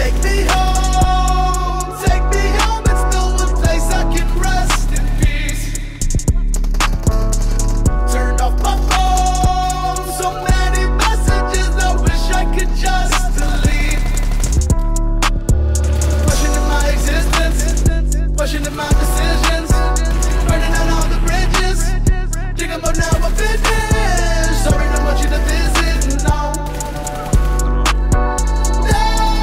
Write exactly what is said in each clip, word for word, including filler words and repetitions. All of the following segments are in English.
Take me home, take me home. It's still a place I can rest in peace. Turn off my phone, so many messages I wish I could just delete. Questioning my existence, questioning my decisions, burning down all the bridges. Think about now I'm finished. Sorry, I want you to visit, no. No.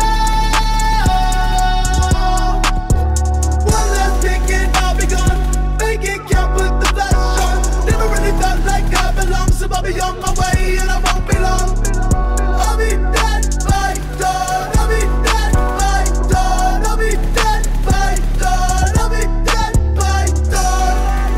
One last ticket, I'll be gone. Make it count, put the flash on. Never really felt like I belong, so I'll be on my way and I won't be long. I'll be dead by dawn. I'll be dead by dawn. I'll be dead by dawn. I'll be dead by dawn.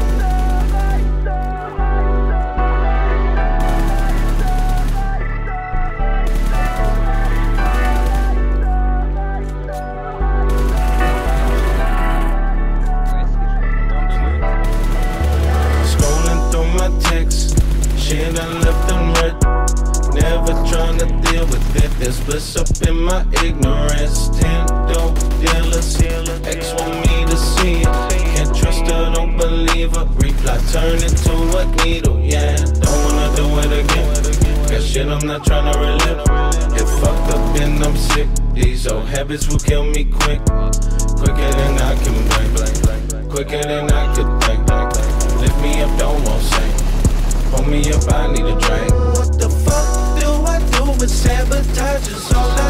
Scrolling through my texts, shit I left unread. Never trying to deal with it. There's bliss up in my ignorance. Ten dope dealers, ex want me to see it. Can't trust her, don't believe her. Reply turn into a needle, yeah. Don't wanna do it again. Got shit I'm not trying to relive. Get fucked up and I'm sick. These old habits will kill me quick. Quicker than I can blink. Quicker than I could think. Lift me up, don't want sing. Pull me up, I need a drink. What the fuck do I do with sabotage? Is all I